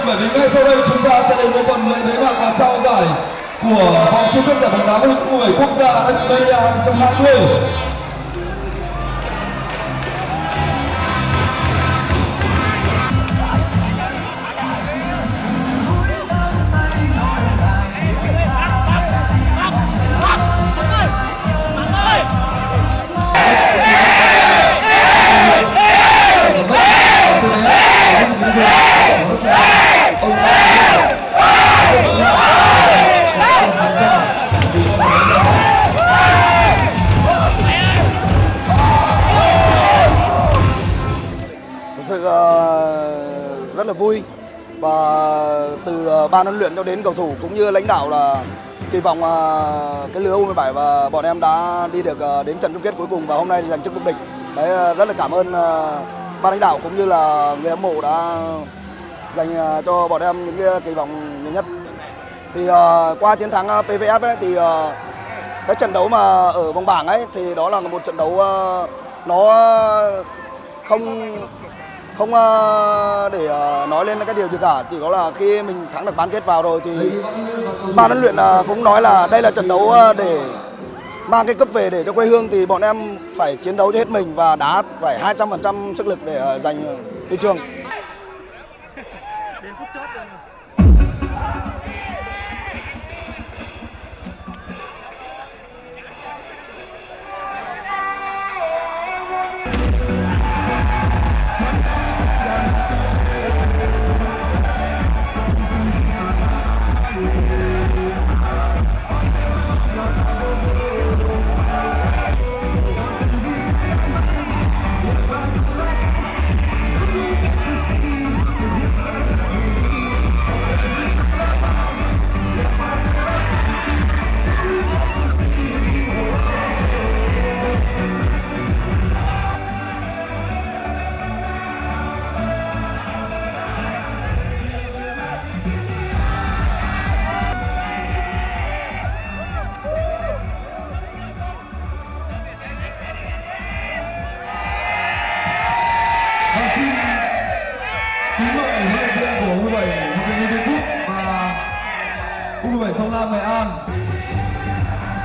bởi vì ngay sau đây chúng ta sẽ đến với phần lễ bế mạc và trao giải của vòng chung kết giải bóng đá vô địch U17 quốc gia Australia 2020. Rất là vui và từ ban huấn luyện cho đến cầu thủ cũng như lãnh đạo là kỳ vọng cái lứa U17 và bọn em đã đi được đến trận chung kết cuối cùng và hôm nay giành chức vô địch. Đấy, rất là cảm ơn ban lãnh đạo cũng như là người hâm mộ đã dành cho bọn em những cái kỳ vọng nhiều nhất. Thì qua chiến thắng PVF ấy, thì cái trận đấu mà ở vòng bảng ấy thì đó là một trận đấu nó không để nói lên cái điều gì cả, chỉ có là khi mình thắng được bán kết vào rồi thì ban huấn luyện cũng nói là đây là trận đấu để mang cái cúp về để cho quê hương, thì bọn em phải chiến đấu cho hết mình và đá phải 200% sức lực để giành huy chương. Xin kính mời huấn luyện viên của U17 Học viện Liên Quốc và U17 Sông Lam Nghệ An